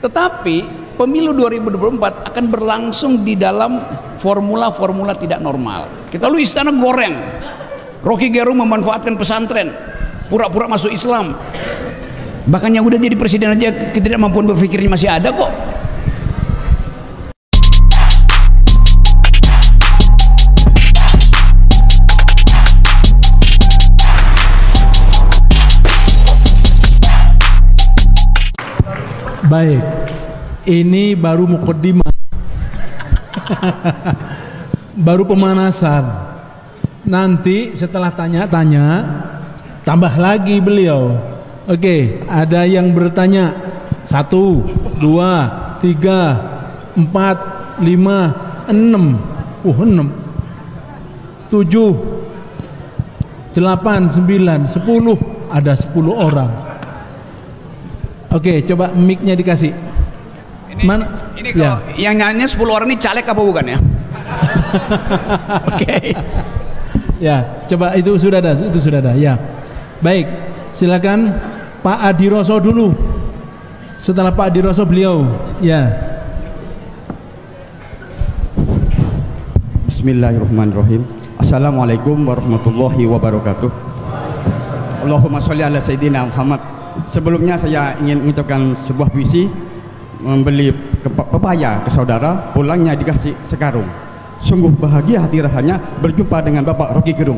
Tetapi pemilu 2024 akan berlangsung di dalam formula-formula tidak normal. Kita lalu istana goreng. Rocky Gerung memanfaatkan pesantren, pura-pura masuk Islam. Bahkan yang udah jadi presiden aja ketidakmampuan berpikirnya masih ada kok. Baik, ini baru mukaddimah. Baru pemanasan. Nanti setelah tanya-tanya tambah lagi beliau. Oke, ada yang bertanya 1, 2, 3, 4, 5, 6. 6, 7, 8, 9, 10. Ada 10 orang. Oke, coba mic-nya dikasih. Mana? Ini kalau yang nyanyi 10 orang ini caleg apa bukan ya? Oke. Ya, coba itu sudah ada, ya. Baik, silakan Pak Adiroso dulu. Setelah Pak Adiroso beliau, ya. Bismillahirrahmanirrahim. Assalamualaikum warahmatullahi wabarakatuh. Allahumma sholli ala sayyidina Muhammad. Sebelumnya saya ingin mengucapkan sebuah puisi. Membeli pepaya ke saudara, pulangnya dikasih sekarung. Sungguh bahagia hati rasanya berjumpa dengan Bapak Rocky Gerung.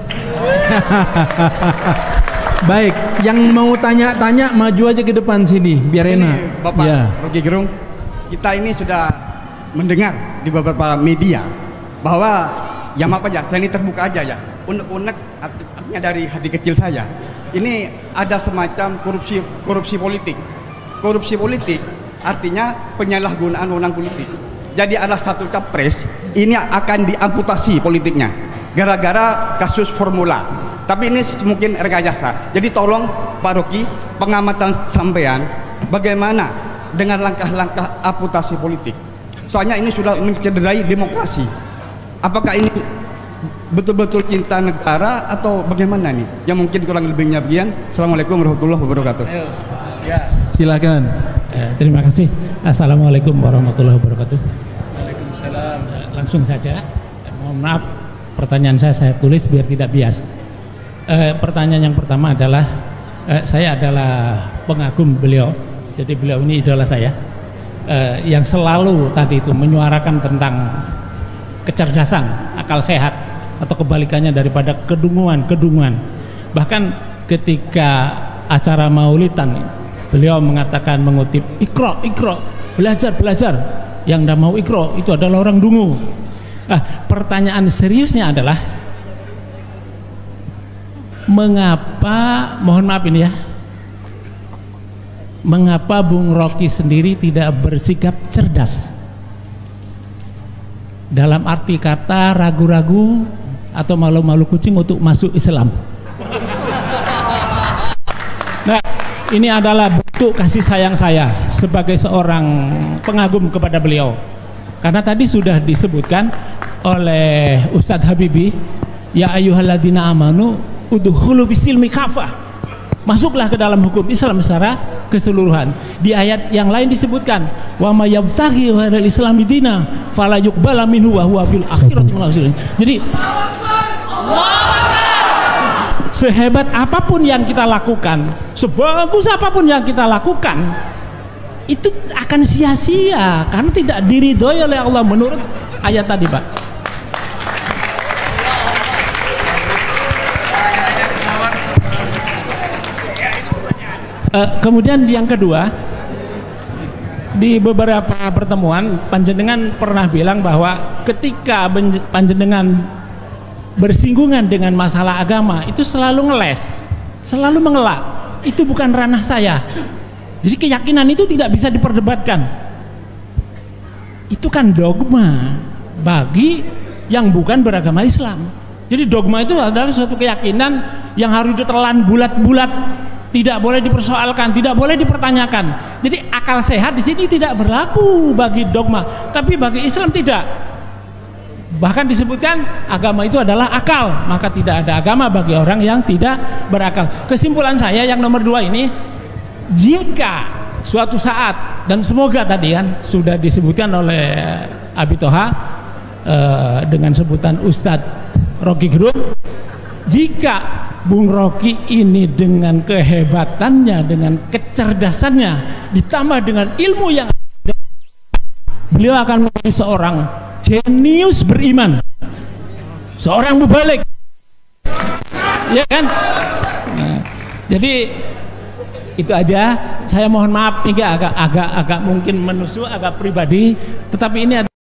Baik, yang mau tanya-tanya maju aja ke depan sini biar enak. Bapak Rocky Gerung, kita ini sudah mendengar di beberapa media bahwa ya maaf aja, saya ini terbuka aja ya. Unek-unek artinya dari hati kecil saya. Ini ada semacam korupsi politik. Korupsi politik artinya penyalahgunaan wewenang politik. Jadi ada satu capres ini akan diamputasi politiknya gara-gara kasus formula. Tapi ini mungkin rekayasa. Jadi tolong Pak Rocky, pengamatan sampean bagaimana dengan langkah-langkah amputasi politik. Soalnya ini sudah mencederai demokrasi. Apakah ini betul-betul cinta negara atau bagaimana nih? Yang mungkin kurang lebihnya bagian. Assalamualaikum warahmatullahi wabarakatuh. Ya, silakan. Terima kasih. Assalamualaikum warahmatullahi wabarakatuh. Waalaikumsalam. Langsung saja. Mohon maaf, pertanyaan saya tulis biar tidak bias. Pertanyaan yang pertama adalah saya adalah pengagum beliau. Jadi beliau ini idola saya. Yang selalu tadi itu menyuarakan tentang kecerdasan, akal sehat, atau kebalikannya daripada kedunguan. Bahkan ketika acara Maulidan, beliau mengatakan, mengutip ikro, belajar. Yang tidak mau ikro itu adalah orang dungu. Pertanyaan seriusnya adalah mengapa, mohon maaf ini ya, mengapa Bung Rocky sendiri tidak bersikap cerdas? Dalam arti kata ragu-ragu atau malu-malu kucing untuk masuk Islam. Nah, ini adalah bentuk kasih sayang saya sebagai seorang pengagum kepada beliau. Karena tadi sudah disebutkan oleh Ustadz Habibie, ya ayyuhalladzina amanu udkhulu bisilmi kafah. Masuklah ke dalam hukum Islam secara keseluruhan. Di ayat yang lain disebutkan, wa may yabtaghi ghairal islami dina fala yuqbala minhu wa huwa fil akhirati minal khasirin. Jadi sehebat apapun yang kita lakukan, sebagus apapun yang kita lakukan, itu akan sia-sia karena tidak diridhoi oleh Allah menurut ayat tadi, Pak. Kemudian yang kedua, di beberapa pertemuan panjenengan pernah bilang bahwa ketika panjenengan bersinggungan dengan masalah agama itu selalu ngeles, selalu mengelak. Itu bukan ranah saya. Jadi keyakinan itu tidak bisa diperdebatkan. Itu kan dogma bagi yang bukan beragama Islam. Jadi dogma itu adalah suatu keyakinan yang harus ditelan bulat-bulat, tidak boleh dipersoalkan, tidak boleh dipertanyakan. Jadi akal sehat di sini tidak berlaku bagi dogma, tapi bagi Islam tidak. Bahkan disebutkan agama itu adalah akal, maka tidak ada agama bagi orang yang tidak berakal. Kesimpulan saya yang nomor 2 ini, jika suatu saat, dan semoga tadi kan sudah disebutkan oleh Abi Toha dengan sebutan Ustadz Rocky Gerung, jika Bung Rocky ini dengan kehebatannya, dengan kecerdasannya, ditambah dengan ilmu yang ada, beliau akan menjadi seorang jenius beriman, seorang mubalik, ya kan? Nah, jadi itu aja. Saya mohon maaf nih, agak mungkin menusuk, agak pribadi, tetapi ini ada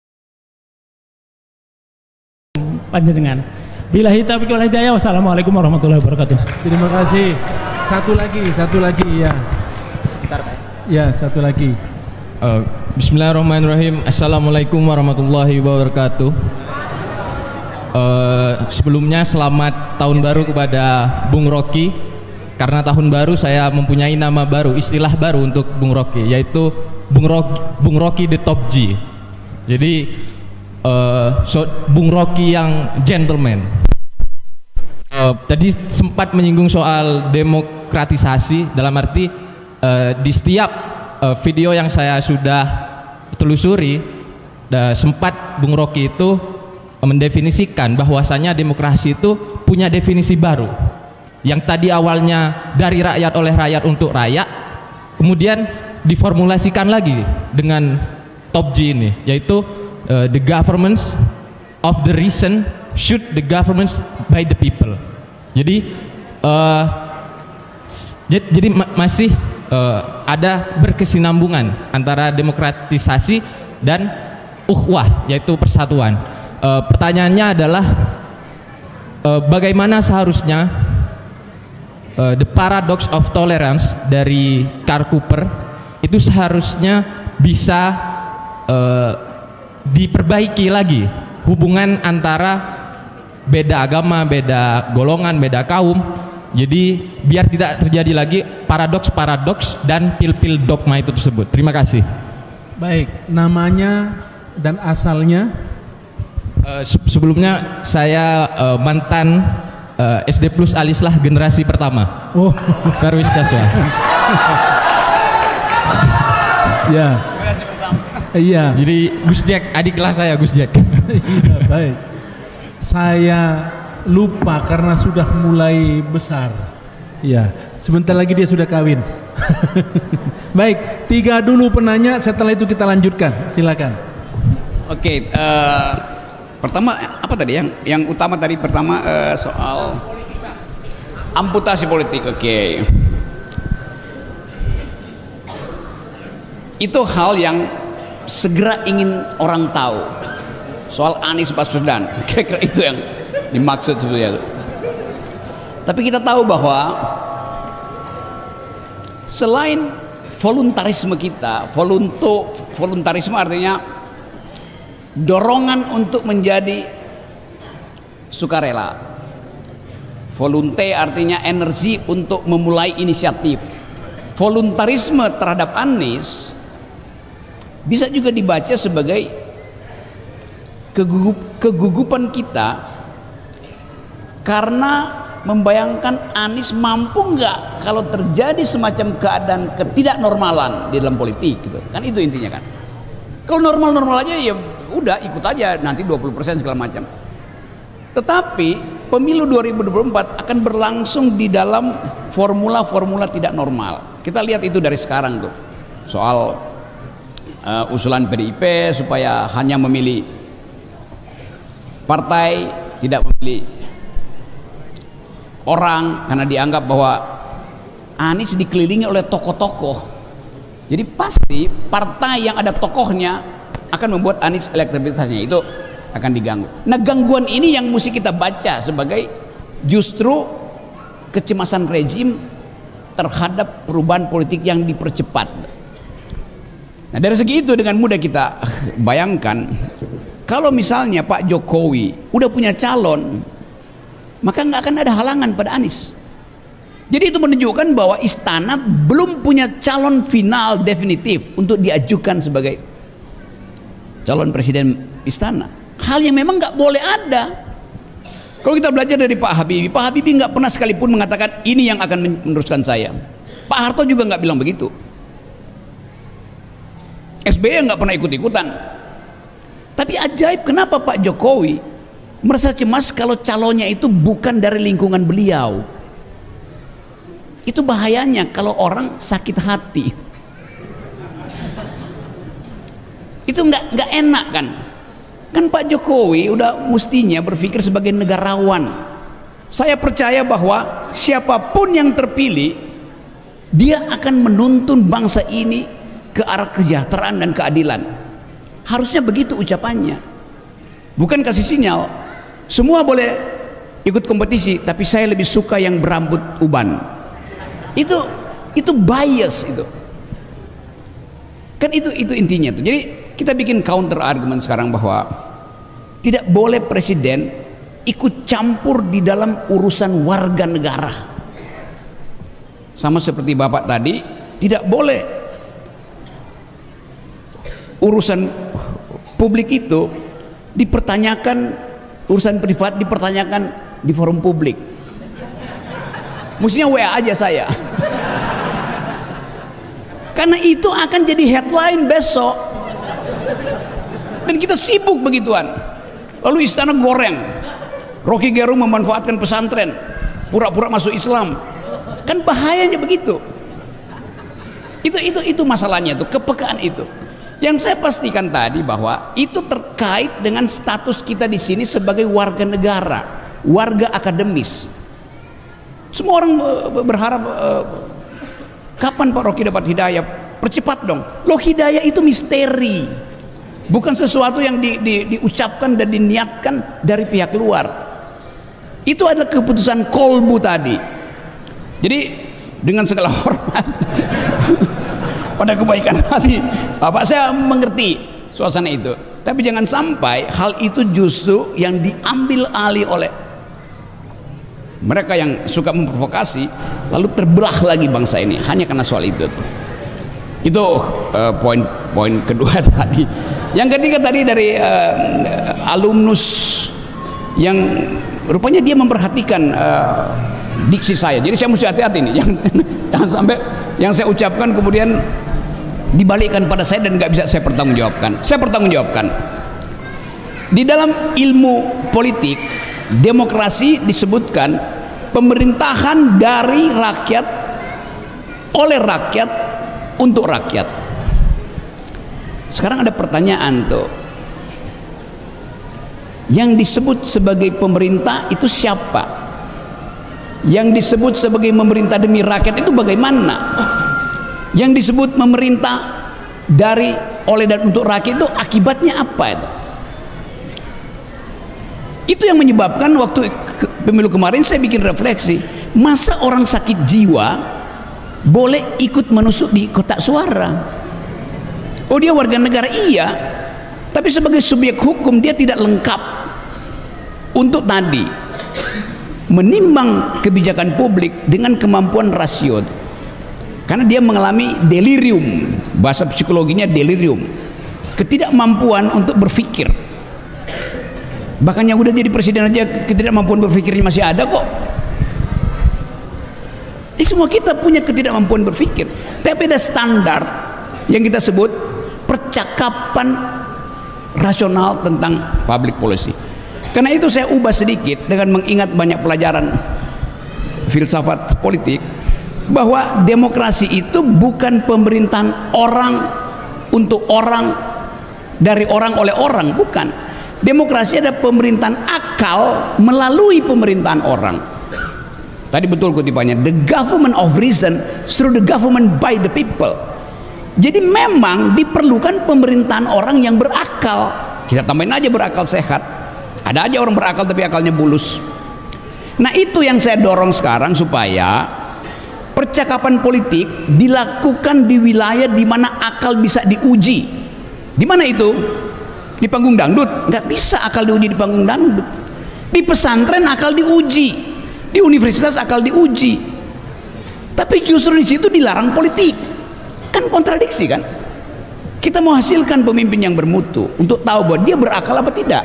panjenengan. Billahi taufiq wal hidayah. Wassalamualaikum warahmatullahi wabarakatuh. Terima kasih. Satu lagi ya. Sebentar, Pak. Ya, satu lagi. Bismillahirrahmanirrahim. Assalamualaikum warahmatullahi wabarakatuh. Sebelumnya selamat tahun baru kepada Bung Rocky. Karena tahun baru saya mempunyai nama baru, istilah baru untuk Bung Rocky, yaitu Bung Rocky the Top G. Jadi Bung Rocky yang gentleman. Tadi sempat menyinggung soal demokratisasi, dalam arti di setiap video yang saya sudah telusuri, sempat Bung Rocky itu mendefinisikan bahwasanya demokrasi itu punya definisi baru, yang tadi awalnya dari rakyat oleh rakyat untuk rakyat, kemudian diformulasikan lagi dengan Top G ini, yaitu the governments of the reason should the governments by the people. Jadi masih ada berkesinambungan antara demokratisasi dan ukhuwah, yaitu persatuan. Pertanyaannya adalah bagaimana seharusnya the paradox of tolerance dari Karl Popper itu seharusnya bisa diperbaiki lagi hubungan antara beda agama, beda golongan, beda kaum. Jadi biar tidak terjadi lagi paradoks-paradoks dan pil-pil dogma itu tersebut. Terima kasih. Baik, namanya dan asalnya? Sebelumnya saya mantan SD Plus Alislah generasi pertama. Oh, Ferwis Taswa. Ya. Iya. Jadi Gus Jack, adik kelas saya Gus Jack. Iya, baik. Saya lupa karena sudah mulai besar. Ya, sebentar lagi dia sudah kawin. Baik, 3 dulu penanya, setelah itu kita lanjutkan. Silakan. Oke, pertama apa tadi yang utama tadi pertama soal amputasi politik. Oke. Itu hal yang segera ingin orang tahu. Soal Anies Baswedan, kira-kira itu yang dimaksud sebetulnya. Tapi kita tahu bahwa selain voluntarisme kita, voluntarisme artinya dorongan untuk menjadi sukarela. Volunte artinya energi untuk memulai inisiatif. Voluntarisme terhadap Anies bisa juga dibaca sebagai kegugupan kita karena membayangkan Anies mampu nggak kalau terjadi semacam keadaan ketidaknormalan di dalam politik gitu. Kan itu intinya kan. Kalau normal-normal aja ya udah ikut aja nanti 20% segala macam. Tetapi pemilu 2024 akan berlangsung di dalam formula-formula tidak normal. Kita lihat itu dari sekarang tuh. Soal usulan PDIP supaya hanya memilih partai, tidak memilih orang karena dianggap bahwa Anies dikelilingi oleh tokoh-tokoh. Jadi pasti partai yang ada tokohnya akan membuat Anies elektabilitasnya itu akan diganggu. Nah, gangguan ini yang mesti kita baca sebagai justru kecemasan rezim terhadap perubahan politik yang dipercepat. Nah, dari segi itu dengan mudah kita bayangkan kalau misalnya Pak Jokowi udah punya calon, maka nggak akan ada halangan pada Anies. Jadi itu menunjukkan bahwa istana belum punya calon final definitif untuk diajukan sebagai calon presiden istana. Hal yang memang nggak boleh ada. Kalau kita belajar dari Pak Habibie nggak pernah sekalipun mengatakan ini yang akan meneruskan saya. Pak Harto juga nggak bilang begitu. SBY nggak pernah ikut-ikutan. Tapi ajaib kenapa Pak Jokowi merasa cemas kalau calonnya itu bukan dari lingkungan beliau. Itu bahayanya kalau orang sakit hati. Itu nggak enak kan? Kan Pak Jokowi udah mestinya berpikir sebagai negarawan. Saya percaya bahwa siapapun yang terpilih, dia akan menuntun bangsa ini ke arah kesejahteraan dan keadilan. Harusnya begitu ucapannya, bukan kasih sinyal semua boleh ikut kompetisi tapi saya lebih suka yang berambut uban. Itu bias itu kan, itu intinya tuh. Jadi kita bikin counter argument sekarang bahwa tidak boleh presiden ikut campur di dalam urusan warga negara. Sama seperti Bapak tadi, tidak boleh urusan publik itu dipertanyakan, urusan privat dipertanyakan di forum publik. Mestinya WA aja saya. Karena itu akan jadi headline besok. Dan kita sibuk begituan. Lalu istana goreng. Rocky Gerung memanfaatkan pesantren, pura-pura masuk Islam. Kan bahayanya begitu. Itu masalahnya tuh, kepekaan itu. Yang saya pastikan tadi bahwa itu terkait dengan status kita di sini sebagai warga negara, warga akademis. Semua orang berharap kapan Pak Rocky dapat hidayah? Percepat dong. Loh, hidayah itu misteri, bukan sesuatu yang diucapkan dan diniatkan dari pihak luar. Itu adalah keputusan kolbu tadi. Jadi dengan segala hormat pada kebaikan hati Bapak, saya mengerti suasana itu, tapi jangan sampai hal itu justru yang diambil alih oleh mereka yang suka memprovokasi, lalu terbelah lagi bangsa ini hanya karena soal itu. Itu poin kedua tadi. Yang ketiga tadi dari alumnus yang rupanya dia memperhatikan diksi saya, jadi saya mesti hati-hati nih, jangan sampai yang saya ucapkan kemudian dibalikkan pada saya dan nggak bisa saya pertanggungjawabkan. Saya pertanggungjawabkan. Di dalam ilmu politik, demokrasi disebutkan pemerintahan dari rakyat, oleh rakyat, untuk rakyat. Sekarang ada pertanyaan tuh, yang disebut sebagai pemerintah itu siapa? Yang disebut sebagai pemerintah demi rakyat itu bagaimana? Yang disebut pemerintah dari, oleh, dan untuk rakyat itu akibatnya apa itu? Itu yang menyebabkan waktu pemilu kemarin saya bikin refleksi, masa orang sakit jiwa boleh ikut menusuk di kotak suara? Oh, dia warga negara, iya, tapi sebagai subjek hukum dia tidak lengkap untuk tadi menimbang kebijakan publik dengan kemampuan rasio, karena dia mengalami delirium, bahasa psikologinya delirium, ketidakmampuan untuk berpikir. Bahkan yang udah jadi presiden aja ketidakmampuan berpikirnya masih ada kok. Ini semua kita punya ketidakmampuan berpikir, tapi ada standar yang kita sebut percakapan rasional tentang public policy. Karena itu saya ubah sedikit dengan mengingat banyak pelajaran filsafat politik, bahwa demokrasi itu bukan pemerintahan orang untuk orang, dari orang oleh orang, bukan. Demokrasi ada pemerintahan akal melalui pemerintahan orang. Tadi betul kutipannya, the government of reason through the government by the people. Jadi memang diperlukan pemerintahan orang yang berakal. Kita tambahin aja berakal sehat. Ada aja orang berakal tapi akalnya bulus. Nah, itu yang saya dorong sekarang, supaya percakapan politik dilakukan di wilayah di mana akal bisa diuji. Di mana itu? Di panggung dangdut? Nggak bisa akal diuji di panggung dangdut. Di pesantren akal diuji, di universitas akal diuji. Tapi justru di situ dilarang politik. Kan kontradiksi kan? Kita mau hasilkan pemimpin yang bermutu untuk tahu bahwa dia berakal apa tidak.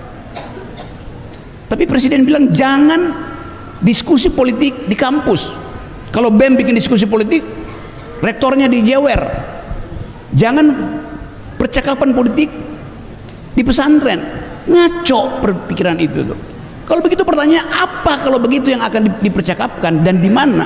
Tapi presiden bilang jangan diskusi politik di kampus. Kalau BEM bikin diskusi politik, rektornya dijewer. Jangan percakapan politik di pesantren. Ngaco perpikiran itu tuh. Kalau begitu pertanyaan, apa kalau begitu yang akan dipercakapkan dan di mana?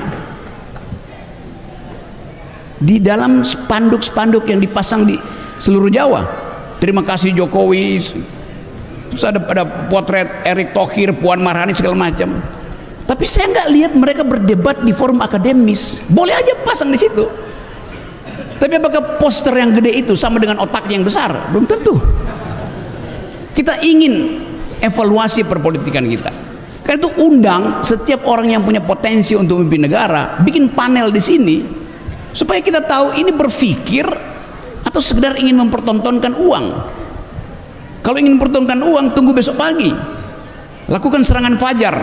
Di dalam spanduk-spanduk yang dipasang di seluruh Jawa. Terima kasih Jokowi. Terus ada potret Erick Thohir, Puan Maharani segala macam. Tapi saya nggak lihat mereka berdebat di forum akademis. Boleh aja pasang di situ. Tapi apakah poster yang gede itu sama dengan otaknya yang besar? Belum tentu. Kita ingin evaluasi perpolitikan kita. Karena itu undang setiap orang yang punya potensi untuk memimpin negara, bikin panel di sini supaya kita tahu ini berpikir atau sekedar ingin mempertontonkan uang. Kalau ingin mempertontonkan uang, tunggu besok pagi. Lakukan serangan fajar.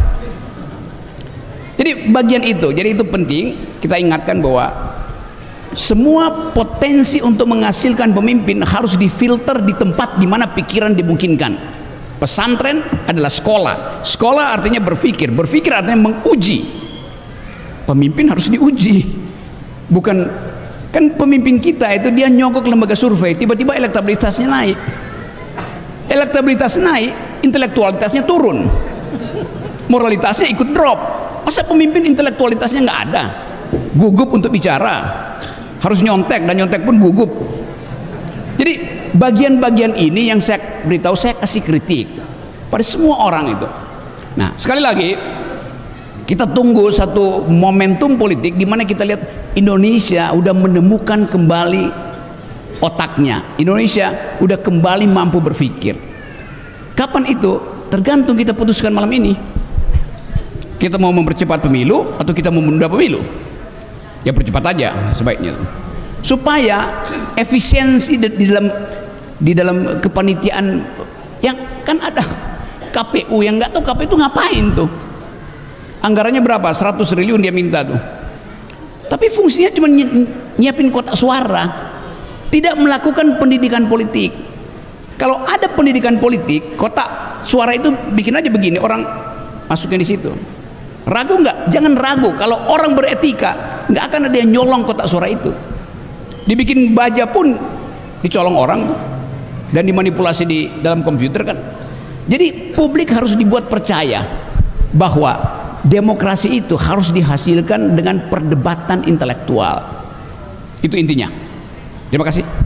Jadi bagian itu, jadi itu penting kita ingatkan bahwa semua potensi untuk menghasilkan pemimpin harus difilter di tempat di mana pikiran dimungkinkan. Pesantren adalah sekolah. Sekolah artinya berpikir, berpikir artinya menguji. Pemimpin harus diuji. Bukan, kan pemimpin kita itu dia nyogok lembaga survei, tiba-tiba elektabilitasnya naik. Elektabilitas naik, intelektualitasnya turun. Moralitasnya ikut drop. Masa pemimpin intelektualitasnya nggak ada? Gugup untuk bicara. Harus nyontek, dan nyontek pun gugup. Jadi bagian-bagian ini yang saya beritahu, saya kasih kritik pada semua orang itu. Nah, sekali lagi kita tunggu satu momentum politik di mana kita lihat Indonesia udah menemukan kembali otaknya. Indonesia udah kembali mampu berpikir. Kapan itu? Tergantung kita putuskan malam ini. Kita mau mempercepat pemilu atau kita mau menunda pemilu? Ya percepat aja sebaiknya, supaya efisiensi di dalam kepanitiaan. Yang kan ada KPU yang nggak tahu KPU itu ngapain tuh, anggarannya berapa, 100 triliun dia minta tuh, tapi fungsinya cuma nyiapin kotak suara, tidak melakukan pendidikan politik. Kalau ada pendidikan politik, kotak suara itu bikin aja begini, orang masukin di situ. Ragu nggak? Jangan ragu. Kalau orang beretika, nggak akan ada yang nyolong kotak suara itu. Dibikin baja pun dicolong orang dan dimanipulasi di dalam komputer kan. Jadi publik harus dibuat percaya bahwa demokrasi itu harus dihasilkan dengan perdebatan intelektual. Itu intinya. Terima kasih.